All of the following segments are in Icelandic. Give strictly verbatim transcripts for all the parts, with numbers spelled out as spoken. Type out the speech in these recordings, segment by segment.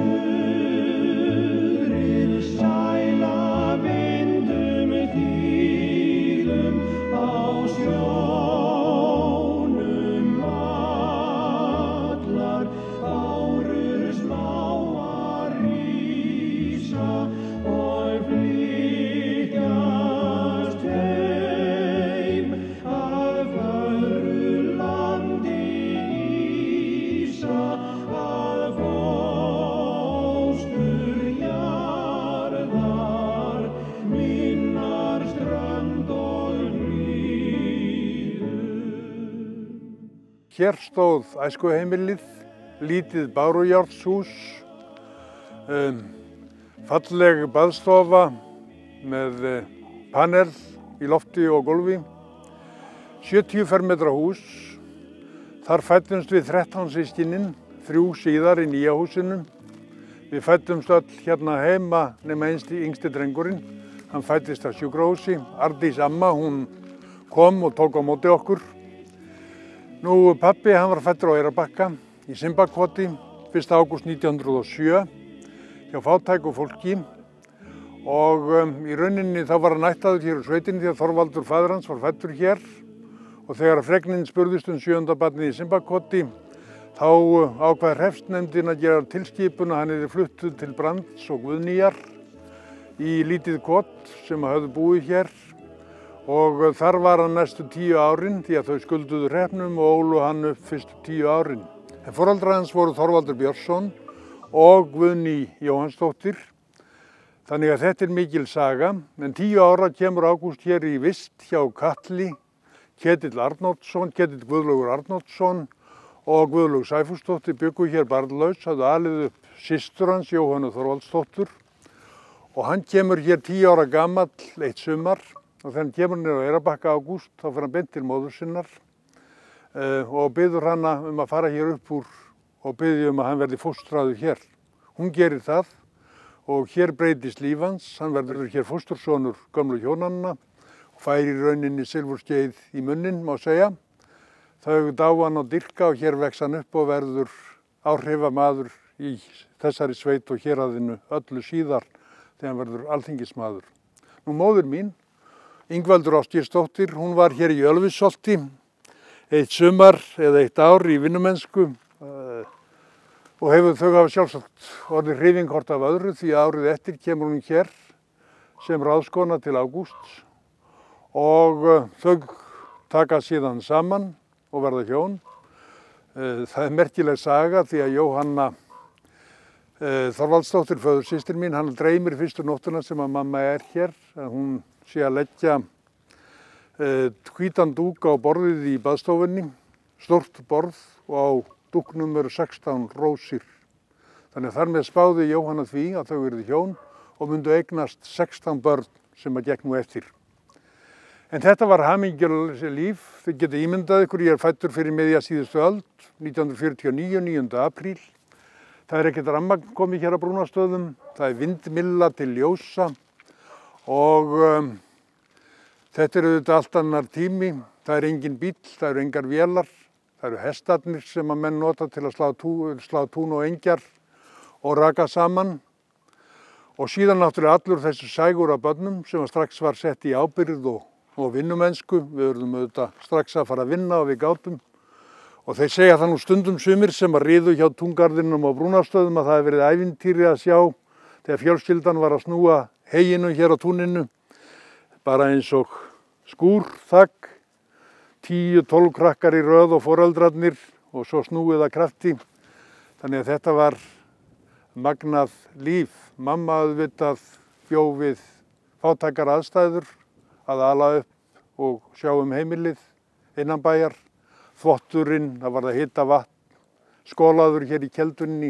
Hér stóð æskuheimilið, lítið bárujárnshús, um, falleg baðstofa með panel í lofti og gólfi, sjötíu fermetra hús. Þar fæddumst við þrettán systkinin, þrjú síðar í nýja húsinu. Við fæddumst öll hérna heima nema einsti yngsti drengurinn. Hann fæddist á sjúkrahúsi. Ardís amma, hún kom og tók á móti okkur. Nú, pabbi, hann var fæddur á Eyrarbakka í Simbakoti, fyrsta ágúst nítján hundruð og sjö, hjá fátæku fólki. Og um, í rauninni þá var hann ættaður hér úr sveitinni því að Þorvaldur faðir hans var fæddur hér. Og þegar fregnin spurðist um sjöunda barnið í Simbakoti, þá ákvað hreppsnefndin að gera tilskipun að hann yrði fluttur til Brands og Guðnýjar í lítið kot sem höfðu búið hér. Og þar var hann næstu tíu árin því að þau skulduðu hreppnum og ólu hann upp fyrstu tíu árin. En foreldrar hans voru Þorvaldur Björnsson og Guðný Jóhannsdóttir. Þannig að þetta er mikil saga. En tíu ára kemur Ágúst hér í vist hjá Katli, Ketill Arnórsson, Ketill Guðlaugur Arnórsson og Guðlaug Sæfúsdóttir bjuggu hér barnlaus, hafðu alið upp systur hans, Jóhannu Þorvaldsdóttur. Og hann kemur hér tíu ára gamall eitt sumar. Og þegar hann kemur niður á Eyrarbakka Ágúst, þá fer hann beint til móður sinnar uh, og biður hana um að fara hér upp úr og biður um að hann verði fóstraður hér. Hún gerir það og hér breytist líf hans. Hann verður hér fóstursonur gömlu hjónanna og fær í rauninni silfurskeið í munnin, má segja. Þau dá hann og dyrka og hér vex hann upp og verður áhrifamaður í þessari sveit og héraðinu öllu síðar þegar hann verður alþingismaður. Nú móðir mín, Ingveldur Ásgeirsdóttir, hún var hér í Ölfusholti eitt sumar eða eitt ár í vinnumennsku uh, og hefur þau hafa sjálfsagt orðið hreyfing hvort af öðru því árið eftir kemur hún hér sem ráðskona til Ágústs og uh, þau taka síðan saman og verða hjón. Uh, það er merkileg saga því að Jóhanna uh, Þorvaldsdóttir, föðursystir mín, hann dreymir fyrstu nóttuna sem að mamma er hér, að hún sé að leggja uh, hvítan dúk á borðið í baðstofunni, stórt borð og á dúknum eru sextán rósir. Þannig að þar með spáði Jóhanna því að þau yrðu hjón og myndu eignast sextán börn sem að gekk nú eftir. En þetta var hamingjuleg líf. Þið getið ímyndað ykkur, ég er fæddur fyrir miðja síðustu öld, nítján hundruð fjörutíu og níu, níunda apríl. Það er ekkert rafmagn komið hér á Brúnastöðum, það er vindmylla til ljósa. Og um, þetta er auðvitað allt annar tími, það er engin bíll, það eru engar vélar, það eru hestarnir sem að menn nota til að slá, tú, slá tún og engjar og raka saman. Og síðan náttúrulega allur þessu sægur af börnum sem að strax var sett í ábyrgð og, og vinnumennsku. Við verðum auðvitað strax að fara að vinna og við gátum. Og þeir segja það nú stundum sumir sem að riðu hjá túngarðinum á Brúnastöðum að það hefði verið ævintýri að sjá þegar fjölskyldan var að snúa heyinu hér á túninu, bara eins og skúrþagg, tíu, tólf krakkar í röð og foreldrarnir og svo snúið að krafti. Þannig að þetta var magnað líf. Mamma auðvitað bjó við fátækar aðstæður að ala upp og sjá um heimilið innan bæjar. Þvotturinn, það var það hita vatn, skolaður hér í keldunni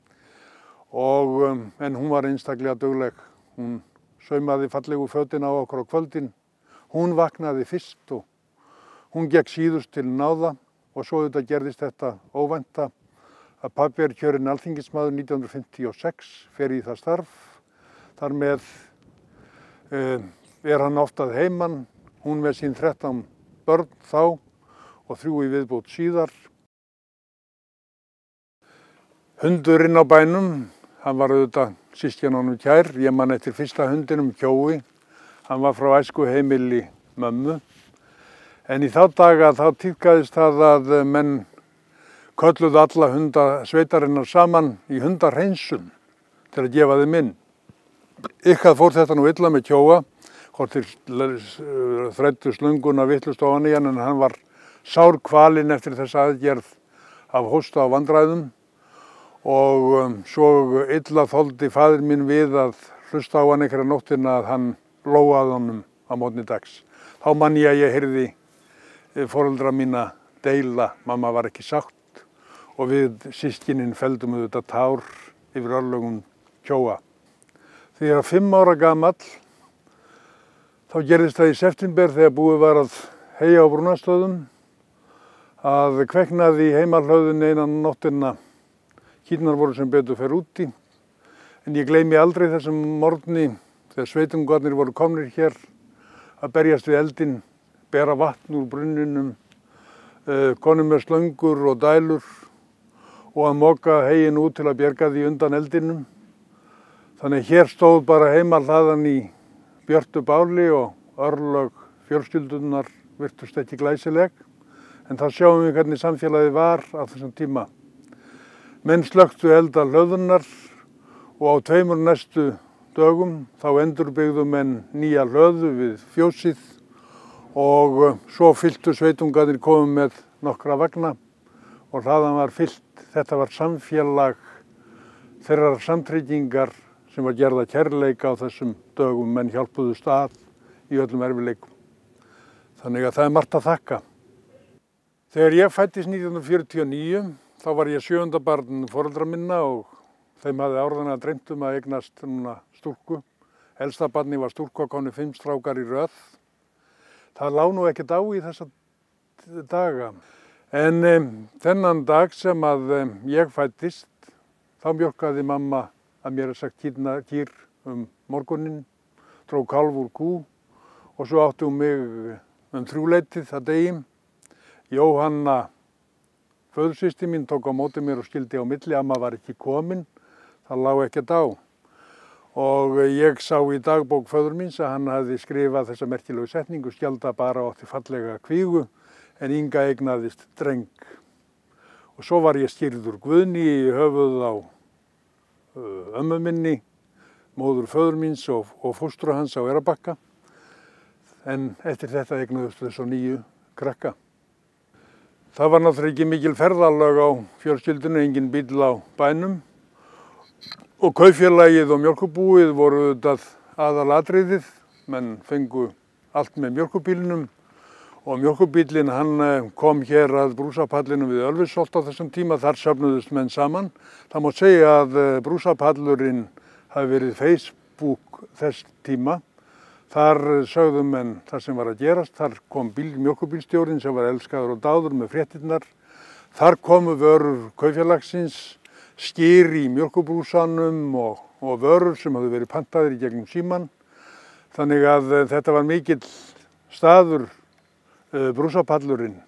og um, en hún var einstaklega dugleg. Hún saumaði fallegu fötin á okkur á kvöldin. Hún vaknaði fyrst og hún gekk síðust til náða og svo þetta gerðist þetta óvænta að pabbi er kjörinn alþingismaður nítján hundruð fimmtíu og sex, fer í það starf. Þar með uh, er hann oft að heiman, hún með sín þrettán börn þá og þrjú í viðbót síðar. Hundurinn á bænum, hann var auðvitað systkinunum kær. Ég man eftir fyrsta hundinum Kjói. Hann var frá æskuheimili mömmu. En í þá daga þá tíðkaðist það að menn kölluðu alla hunda sveitarinnar saman í hundarhreinsun til að gefa þeim inn. Ykkar fór þetta nú illa með Kjóa, hvort þeir þræddu slönguna vitlaust ofan í hann, en hann var sárkvalinn eftir þessa aðgerð af hósta og vandræðum og um, svo illa þoldi faðir minn við að hlusta á hann einhverja nóttina að hann lóaði honum á morgni dags. Þá man ég að ég heyrði foreldra mína deila, mamma var ekki sátt og við systkinin feldum auðvitað tár yfir örlögum Kjóa. Þegar ég var fimm ára gamall, þá gerðist það í september þegar búið var að heyja á brúnastöðum, að kveiknaði í heimahlöðunni einan nóttina. Kýrnar voru sem betur fer úti, en ég gleymi aldrei þessum morgni þegar sveitungarnir voru komnir hér að berjast við eldinn, bera vatn úr brunninum, uh, konum með slöngur og dælur og að moka heyinn út til að bjarga því undan eldinum. Þannig hér stóð bara heimahlaðan í björtu báli og örlög fjölskyldunar virtust ekki glæsileg, en þá sjáum við hvernig samfélagið var á þessum tíma. Menn slökktu elda hlöðunar og á tveimur næstu dögum þá endurbyggðu menn nýja hlöðu við fjósið og svo fylltu sveitungarnir komið með nokkra vagna og hlaðan var fyllt. Þetta var samfélag þeirrar samtryggingar sem var gerða kærleika á þessum dögum. Menn hjálpuðu stað í öllum erfiðleikum. Þannig að það er margt að þakka. Þegar ég fæddist nítján hundruð fjörutíu og níu þá var ég sjöunda barn foreldra minna og þeim hafði áreiðanlega dreymt um að eignast núna stúlku. Elsta barni var stúlku og konu fimm strákar í röð. Það lá nú ekkert á í þessa daga. En um, þennan dag sem að um, ég fæddist, þá mjólkaði mamma að mér er sagt kýrna, kýr um morguninn, dró kálf úr kú og svo átti hún mig um þrjúleitið að degi. Jóhanna, föðursystir mín, tók á móti mér og skildi á milli, amma var ekki komin, það lá ekkert á. Og ég sá í dagbók föður míns að hann hafði skrifað þessa merkilegu setningu, skjalda bara átti fallega kvígu, en Inga eignaðist dreng. Og svo var ég skýrður Guðni í höfuð á uh, ömmu minni, móður föður míns og, og fóstru hans á Eyrarbakka. En eftir þetta eignuðust þess á nýju krakka. Það var náttúrulega ekki mikil ferðalög á fjölskyldunni, engin bíll á bænum. Og kaupfélagið og mjólkurbúið voru auðvitað aðalatriðið. Menn fengu allt með mjólkurbílnum og mjólkurbíllinn hann kom hér að brúsapallinum við Ölfusholt á þessum tíma. Þar söfnuðust menn saman. Það má segja að brúsapallurinn hafi verið Facebook þess tíma. Þar sögðu menn það sem var að gerast. Þar kom bíl, mjólkurbílstjórinn sem var elskaður og dáður með fréttirnar. Þar komu vörur kaupfélagsins, skyr í mjólkurbrúsanum og, og vörur sem hafði verið pantaðir í gegnum síman. Þannig að þetta var mikill staður, uh, brúsapallurinn.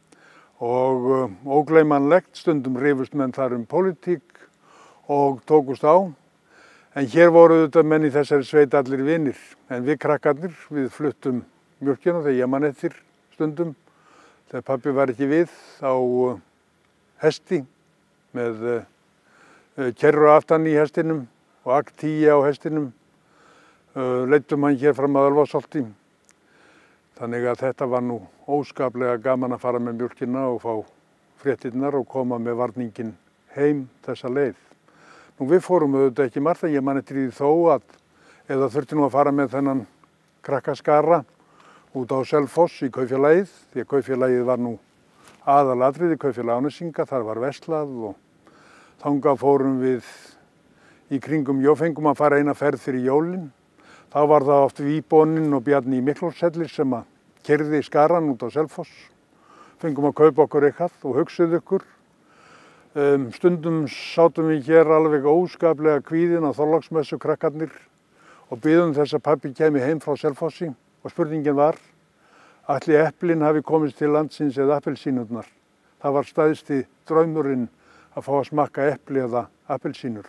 Og uh, ógleymanlegt stundum rifust menn þar um pólitík og tókust á. En hér voru auðvitað menn í þessari sveit allir vinir. En við krakkarnir, við fluttum mjólkina þegar ég man eftir stundum. Þegar pabbi var ekki við á uh, hesti með uh, kerru aftan í hestinum og akt tíu á hestinum. Uh, Leidtum hann hér fram að Ölfusholti. Þannig að þetta var nú óskaplega gaman að fara með mjólkina og fá fréttirnar og koma með varninginn heim þessa leið. Nú við fórum auðvitað ekki margt, en ég man eftir því þó að eða þurfti nú að fara með þennan krakkaskara út á Selfoss í kaupfélagið, því að kaupfélagið var nú aðalatriði, kaupfélag Árnesinga, þar var verslað og þangað fórum við í kringum jól, fengum að fara eina ferð fyrir jólin. Þá var það oft Víbónin og Bjarni í Miklórshellir sem að keyrði skaran út á Selfoss. Fengum að kaupa okkur eitthvað og hugsuðu ykkur. Um, stundum sátum við hér alveg óskaplega kvíðin á Þorláksmessu krakkarnir og biðum þess að pabbi kæmi heim frá Selfossi og spurningin var, ætli eplin hafi komist til landsins eða appelsínurnar. Það var stæðsti draumurinn að fá að smakka epli eða appelsínur.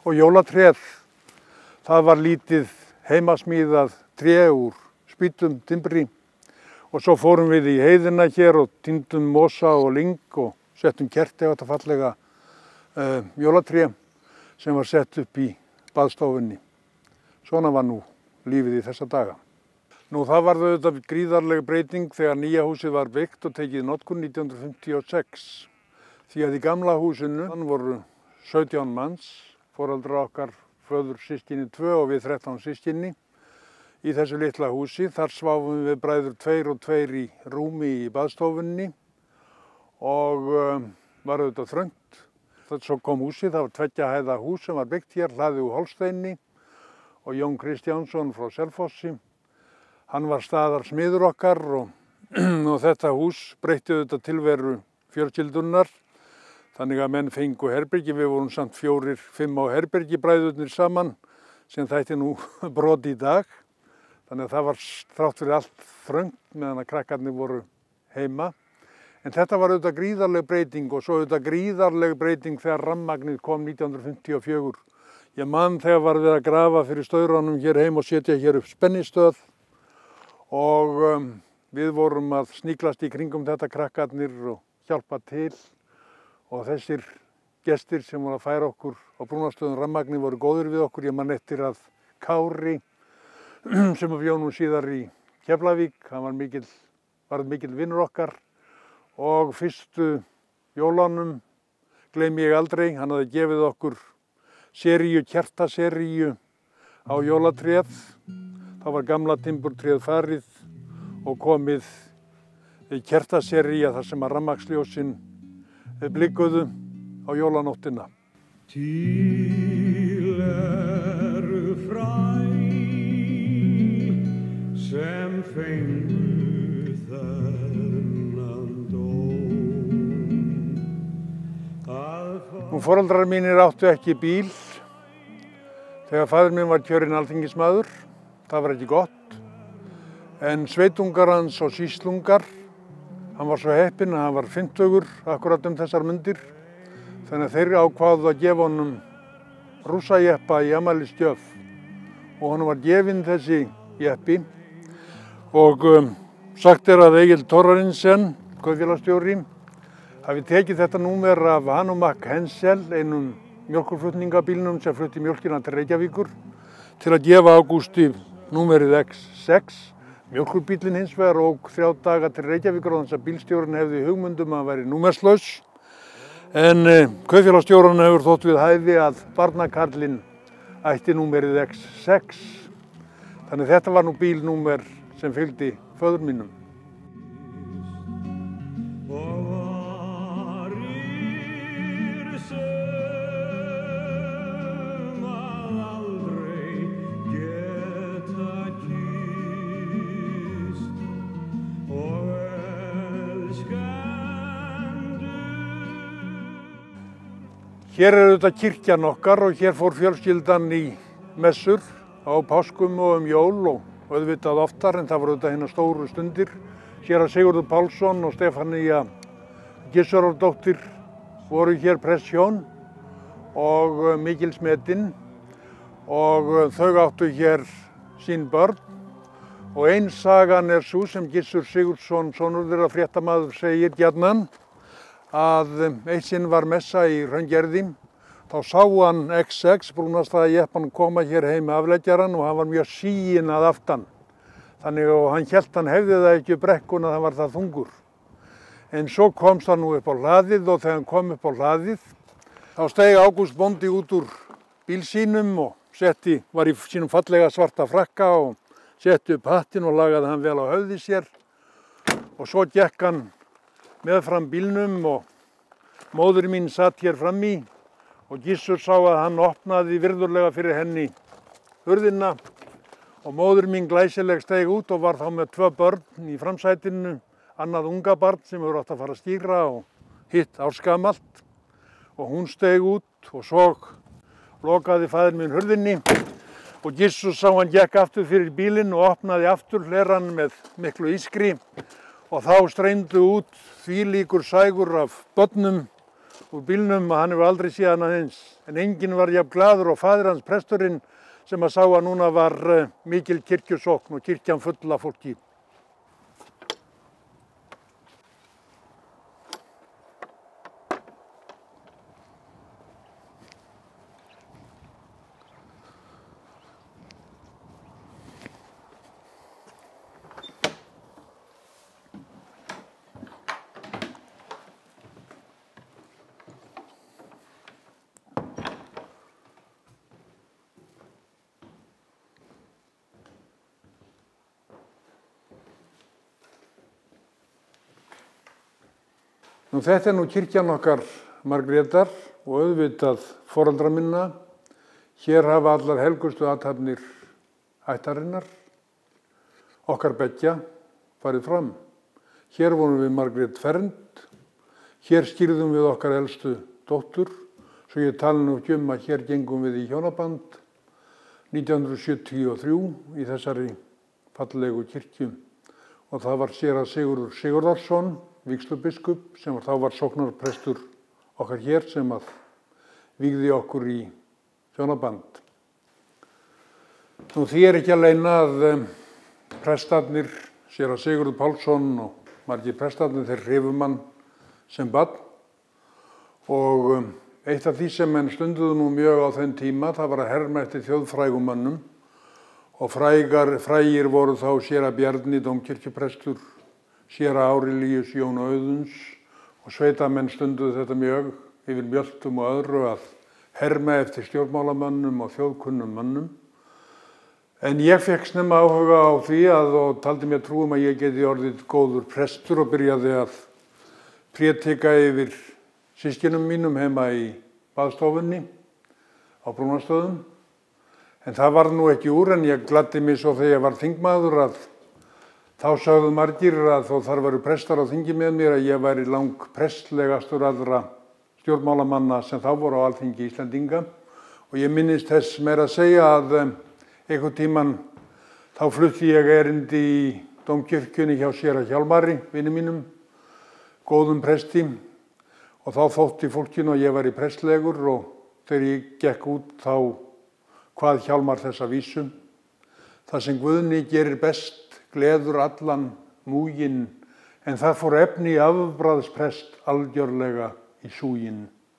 Og jólatréð, það var lítið heimasmíðað tré úr spýtum, timbri. Og svo fórum við í heiðina hér og týndum mosa og lyng og settum kerti á þetta fallega uh, jólatré sem var sett upp í baðstofunni. Svona var nú lífið í þessa daga. Nú það var auðvitað gríðarleg breyting þegar nýja húsið var byggt og tekið í notkun nítján hundruð fimmtíu og sex. Því að í gamla húsinu voru sautján manns, foreldrar okkar, föður systkini tvö og við þrettán systkini í þessu litla húsi. Þar sváfum við bræður tveir og tveir í rúmi í baðstofunni og um, var auðvitað þröngt. Svo kom húsið, það var tveggja hæða hús sem var byggt hér, hlaðið úr Holsteini og Jón Kristjánsson frá Selfossi. Hann var staðarsmiður okkar og, og þetta hús breytti auðvitað tilveru fjölskyldunnar. Þannig að menn fengu herbergi, við vorum samt fjórir, fimm á herbergi bræðurnir saman sem þætti nú brot í dag. Þannig að það var þrátt fyrir allt þröngt meðan að krakkarnir voru heima. En þetta var auðvitað gríðarleg breyting og svo auðvitað gríðarleg breyting þegar rafmagnið kom nítján hundruð fimmtíu og fjögur. Ég man þegar var við að grafa fyrir staurunum hér heim og setja hér upp spennistöð og um, við vorum að sníklast í kringum þetta krakkarnir og hjálpa til. Og þessir gestir sem voru að færa okkur á brúnarstöðum rafmagni voru góðir við okkur. Ég man eftir að Kári, sem við bjónum síðar í Keflavík, hann var mikill, var mikill vinnur okkar. Og fyrstu jólunum gleymi ég aldrei, hann hafði gefið okkur seríu, kertaseríu á jólatréð. Þá var gamla timburtréð farið og komið kertasería þar sem að rafmagnsljósin blikkuðu á jólanóttina. Til eru fræ sem fengu þennan dóm. Nú foreldrar mínir áttu ekki bíl þegar faðir minn var kjörinn alþingismaður. Það var ekki gott. En sveitungar hans og sýslungar, hann var svo heppinn að hann var fimmtugur akkurat um þessar mundir. Þannig að þeir ákváðu að gefa honum rússajeppa í afmælisgjöf og honum var gefinn þessi jeppi. Og um, sagt er að Egil Thorarinsson, kaupfélagsstjóri, hafi tekið þetta númer af Hanumak Hensel, einum mjólkurflutningabílnum sem flutti mjólkina til Reykjavíkur, til að gefa Ágústi númerið X sex. Mjólkurbílinn hins vegar ók þrjá daga til Reykjavíkur og þess að bílstjórinn hefði hugmyndum að hann væri númerslaus. En eh, kaupfélagsstjórinn hefur þótt við hæfi að barnakarlinn ætti númerið X sex. Þannig þetta var nú bílnúmer sem fylgdi föður mínum. Hér er þetta kirkjan okkar og hér fór fjölskyldan í messur á páskum og um jól og auðvitað oftar, en það voru þetta hérna stóru stundir. Séra Sigurður Pálsson og Stefanía Gissurardóttir voru hér presthjón og mikils metin og þau áttu hér sín börn. Og ein sagan er sú sem Gissur Sigurðsson, sonur þeirra fréttamaður, segir gjarnan, að eitt sinn var messa í Hraungerði, þá sá hann X sex brúnastaðajeppan koma hér heim með afleggjarann og hann var mjög síinn að aftan. Þannig að hann hélt hann hefði það ekki upp brekkuna, það var það þungur. En svo komst hann nú upp á hlaðið og þegar hann kom upp á hlaðið, þá steig Ágúst bóndi út úr bíl sínum og setti, var í sínum fallega svarta frakka og setti upp hattinn og lagaði hann vel á höfði sér. Og svo gekk hann með fram bílnum og móðir mín satt hér fram í og Gissur sá að hann opnaði virðulega fyrir henni hurðina og móðir mín glæsileg steig út og var þá með tvö börn í framsætinu, annað unga barn sem hefur átt að fara að skýra og hitt ársgamalt, og hún steig út og svo lokaði faðir minn hurðinni og Gissur sá hann gekk aftur fyrir bílinn og opnaði aftur hlerann með miklu ískri. Og þá streymdu út þvílíkur sægur af börnum úr bílnum og hann hefur aldrei séð hana eins. En enginn var jafn glaður og faðir hans presturinn sem að sá að núna var uh, mikil kirkjusókn og kirkjan full af fólki. Nú, þetta er nú kirkjan okkar Margrétar og auðvitað foreldra minna. Hér hafa allar helgustu athafnir ættarinnar, okkar beggja, farið fram. Hér vorum við Margrét fermd, hér skírðum við okkar elstu dóttur, svo ég tala nú ekki um að hér gengum við í hjónaband nítján hundruð sjötíu og þrjú í þessari fallegu kirkju. Og það var séra Sigurður Sigurðarson, vígslubiskup, sem þá var sóknarprestur okkar hér sem að vígði okkur í hjónaband. Nú, því er ekki að leyna að um, prestarnir, séra Sigurður Pálsson og margir prestarnir, þeir hrifu mann sem barn. Og um, eitt af því sem menn stunduðu nú mjög á þenn tíma, það var að herma eftir þjóðfrægum mönnum. Og frægar, frægir voru þá séra Bjarni, dómkirkjuprestur, séra Árelíus Jón Auðuns og sveitamenn stunduðu þetta mjög yfir mjöltum og öðru að herma eftir stjórnmálamönnum og þjóðkunnum mönnum. En ég fekk snemma áhuga á því að og taldi mér trú um að ég geti orðið góður prestur og byrjaði að prétika yfir systkinum mínum heima í baðstofunni á Brúnarstöðum. En það var nú ekki úr, en ég gladdi mig svo þegar ég var þingmaður að þá sögðu margir að þó þar varu prestar á þingi með mér að ég væri lang prestlegastur allra stjórnmálamanna sem þá voru á Alþingi Íslendinga. Og ég minnist þess meira að segja að um, einhvern tímann þá flutti ég erindi í dómkirkjunni hjá séra Hjálmari, vini mínum, góðum presti. Og þá þótti fólkinu að ég væri prestlegur og þegar ég gekk út þá hvað Hjálmar þessa vísu. Það sem Guðni gerir best gleður allan múginn, en það fór efni afbragðsprest algjörlega í súginn.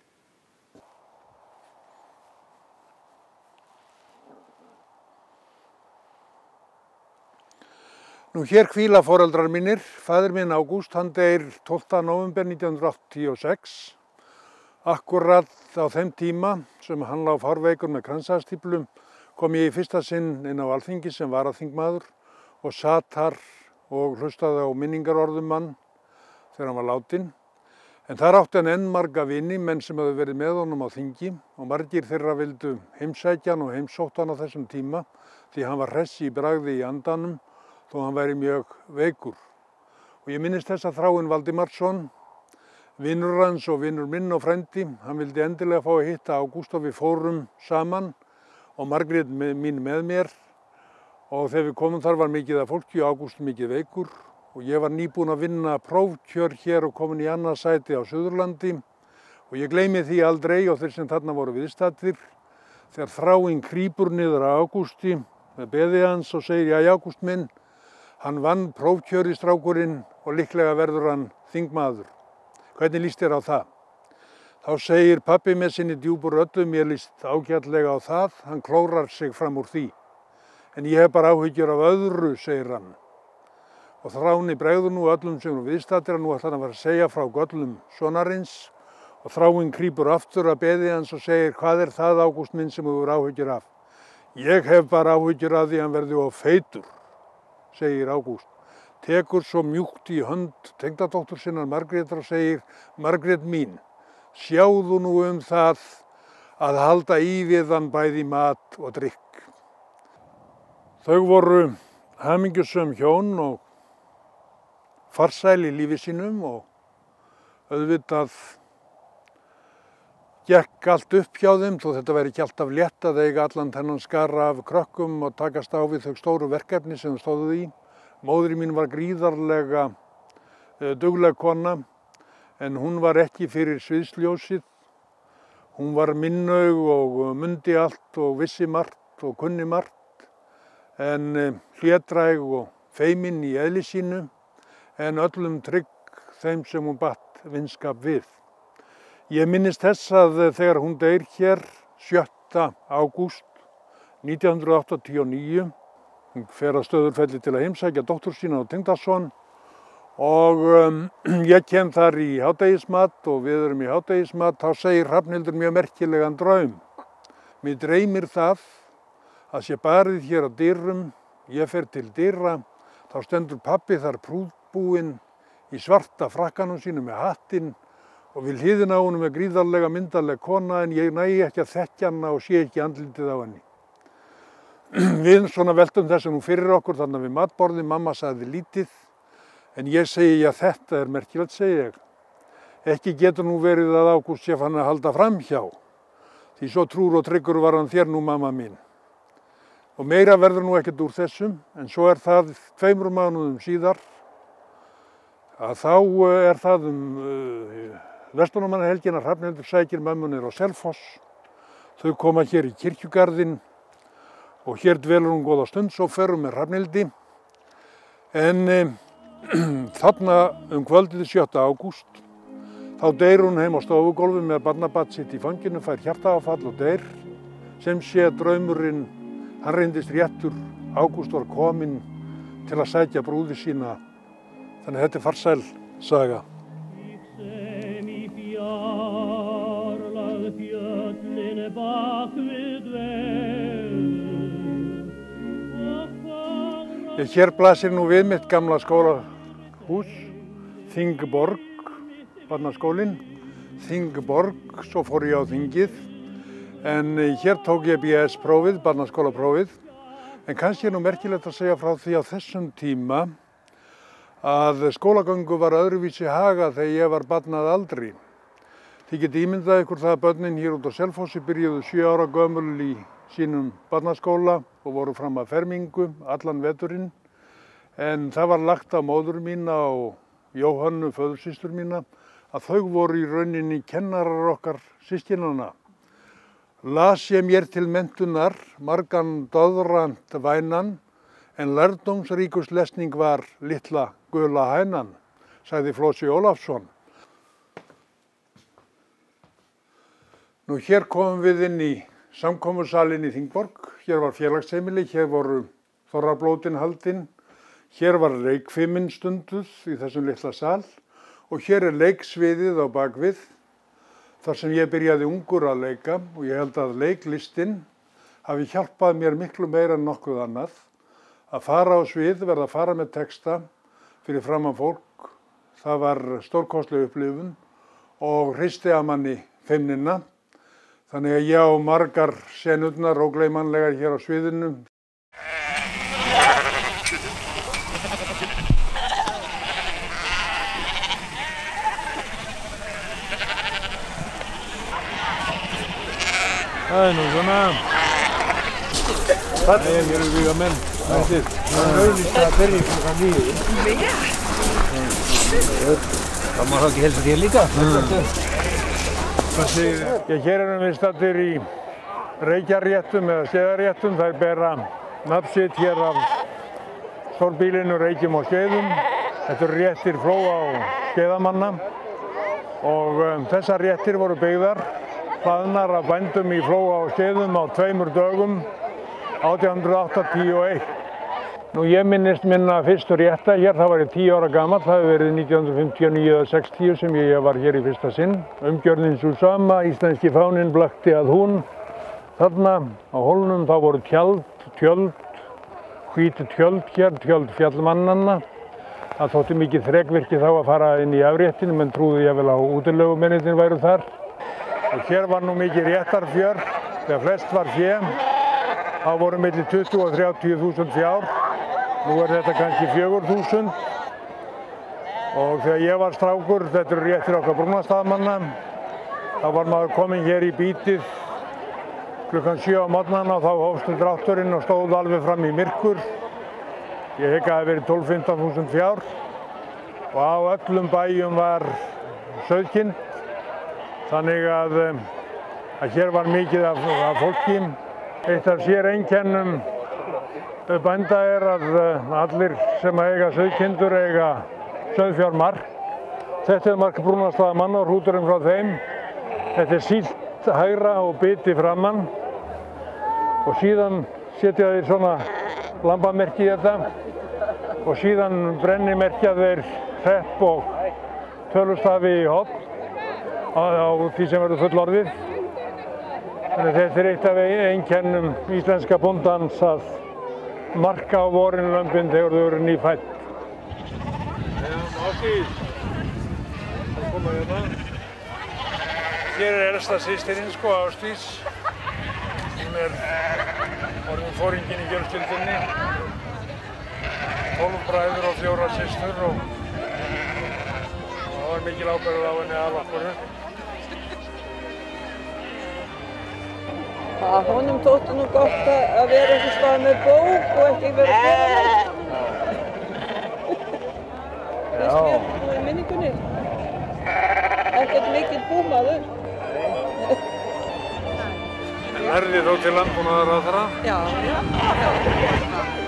Nú, hér hvíla foreldrar mínir. Faðir minn Ágúst, hann deyr tólfta nóvember nítján hundruð áttatíu og sex. Akkurat á þeim tíma sem hann lá fárveikur með kransæðastíflu kom ég í fyrsta sinn inn á Alþingi sem varaþingmaður og sat þar og hlustaði á minningarorðum mann þegar hann var látinn. En þar átti hann enn marga vini, menn sem hefðu verið með honum á þingi og margir þeirra vildu heimsækja hann og heimsótt hann á þessum tíma því hann var hress í bragði í andanum þó hann væri mjög veikur. Og ég minnist þess að Þráinn Valdimarsson, vinur hans og vinur minn og frendi, hann vildi endilega fá að hitta Ágúst og við fórum saman og Margrét mín með mér. Og þegar við komum þar var mikið af fólki og Ágúst mikið veikur og ég var nýbúinn að vinna prófkjör hér og komin í annað sæti á Suðurlandi og ég gleymi því aldrei og þeir sem þarna voru viðstaddir þegar Þráinn krýpur niður á Ágústi með beði hans og segir: "Já, Ágúst minn, hann vann prófkjör í strákurinn og líklega verður hann þingmaður. Hvernig líst þér á það?" Þá segir pabbi með sinni djúpu röddu: "Mér líst ágætlega á það, hann klórar sig fram úr því. En ég hef bara áhyggjur af öðru", segir hann. Og Þráni bregður nú öllum sem eru viðstaddir að nú ætlar hann að fara að segja frá göllum sonarins og Þráinn krýpur aftur að beði hans og segir: "Hvað er það, Ágúst minn, sem þú hefur áhyggjur af?" "Ég hef bara áhyggjur af því hann verði of feitur", segir Ágúst. Tekur svo mjúkt í hönd tengdadóttur sinnar Margrétar og segir: "Margrét mín, sjáðu nú um það að halda í við hann bæði mat og drykk." Þau voru hamingjusöm hjón og farsæl í lífi sínum og auðvitað gekk allt upp hjá þeim þó þetta væri ekki alltaf létt að eiga allan þennan skara af krökkum og takast á við þau stóru verkefni sem þau stóðu í. Móðir mín var gríðarlega uh, dugleg kona en hún var ekki fyrir sviðsljósið. Hún var minnaug og mundi allt og vissi margt og kunni margt, en hlédræg og feimin í eðli sínu, en öllum trygg þeim sem hún batt vinskap við. Ég minnist þess að þegar hún deyr hér sjötta ágúst nítján hundruð áttatíu og níu, hún fer að Stöðurfelli til að heimsækja dóttur sína og tengdason, og um, ég kem þar í hádegismat og við erum í hádegismat, þá segir Hrafnhildur mjög merkilegan draum. Mér dreymir það að sé barið hér á dyrum, ég fer til dyra, þá stendur pabbi þar prúðbúinn í svarta frakkanum sínu með hattinn og við hliðina á honum er gríðarlega myndarleg kona, en ég nægi ekki að þekkja hana og sé ekki andlitið á henni. Við svona veltum þessu nú fyrir okkur þannig við matborði, mamma sagði lítið, en ég segi, já þetta er merkilegt, segi ég. Ekki getur nú verið að Ágúst sé fann að halda fram hjá, því svo trúr og tryggur var hann þér nú, mamma mín. Og meira verður nú ekkert úr þessum, en svo er það tveimur mánuðum síðar, að þá er það um uh, Verslunarmannahelgina, Hrafnhildur sækir mömmunir á Selfoss. Þau koma hér í kirkjugarðinn og hér dvelur hún góða stund, svo ferum með Hrafnhildi. En eh, þarna um kvöldið sjötta ágúst, þá deyr hún heim á stofugólfi með barnabarn sitt í fanginu, fær hjartaáfall og deyr. Sem sé draumurinn, hann reyndist réttur, Ágúst var kominn til að sækja brúði sína. Þannig að þetta er farsæl saga. Ég hér blasir nú við mitt gamla skólahús, Þingborg, barnaskólinn, Þingborg, svo fór ég á Þingið, en hér tók ég B S prófið, barnaskólaprófið, en kannski er nú merkilegt að segja frá því á þessum tíma að skólagöngu var öðruvísi hagað þegar ég var barn að aldri. Þið getið ímyndað ykkur það að börnin hér út á Selfossi byrjuðu sjö ára gömul í sínum barnaskóla og voru fram að fermingu allan veturinn, en það var lagt á móður mína og Jóhannu, föðursystur mína, að þau voru í rauninni kennarar okkar systkinanna. Las ég mér til menntunar margan doðrant vænan, en lærdómsríkust lesning var litla gula hænan, sagði Flósi Ólafsson. Nú hér komum við inn í samkomusalinn í Þingborg. Hér var félagsheimili, hér voru þorrablótin haldin, hér var reykfiminn stunduð í þessum litla sal og hér er leiksviðið á bakvið, þar sem ég byrjaði ungur að leika, og ég held að leiklistin hafi hjálpað mér miklu meira en nokkuð annað. Að fara á svið, verða að fara með texta fyrir framan fólk, það var stórkostleg upplifun og hristi að manni feimnina. Þannig að ég á margar senurnar ógleymanlegar hér á sviðinu. Það er nú svona. Það er mér við að menn. Það er auðvitað að byrja klukkan níu. Það má þá ekki helsa þér líka. Ég hér erum við staddir í reykjarréttum eða skeiðarréttum. Þær bera nafn sitt hér af stórbýlinu Reykjum og Skeiðum. Þetta eru réttir Flóa og Skeiðamanna og um, þessar réttir voru byggðar hlaðnar af bændum í Flóa og Skeiðum á tveimur dögum átján hundruð áttatíu og eitt. Nú ég minnist minna fyrstu rétta hér, það var ég tíu ára gamall, það hefur verið nítján hundruð fimmtíu og níu eða sextíu sem ég var hér í fyrsta sinn. Umgjörðin sú sama, íslenski fáninn blakti að hún. Þarna á hólnum þá voru tjald, tjöld, hvítu tjöld hér, tjöld fjallmannanna. Það þótti mikið þrekvirki þá að fara inn í afréttinu, menn trúðu ég vel á útilegumennirnir væru þar. Og hér var nú mikið réttarfjör, þegar flest var fé. Það voru milli tuttugu og þrjátíu þúsund fjár. Nú er þetta kannski fjögur þúsund. Og þegar ég var strákur, þetta eru réttir okkar brúnastaðmanna, þá var maður kominn hér í bítið klukkan sjö á morgnana og þá hófstu drátturinn og stóð alveg fram í myrkur. Ég hygg að það hafi verið tólf til fimmtán þúsund fjár og á öllum bæjum var sauðkind, þannig að, að hér var mikið af, af fólki. Eitt af séreinkennum bænda er að allir sem eiga sauðkindur eiga sauðfjármark. Þetta er mark Brúnastaða manna og hrúturinn frá þeim. Þetta er sílt hægra og biti framann og síðan setja þeir svona lambamerki í þetta og síðan brennimerkja þeir hrepp og tölustafi í horn á, á því sem verður fullorðið. Þannig að þetta er eitt af einkennum íslenska bóndans að marka á vorin lömbin þegar þau eru nýfædd. Ásdís, það koma hérna. Hér er elsta systirinn, sko, Ásdís. Hún er orðin foringinn í fjölskyldunni. Tólf bræður og fjórar systur og það var mikil ábyrgð á henni að okkur. Að honum þótti nú gott að vera einhvers staðar með bók og ekki vera að gera neitt. Finnst mér nú í minningunni. Ekkert mikill búmaður. En lærði þó til landbúnaðarráðherra? Já, já, já.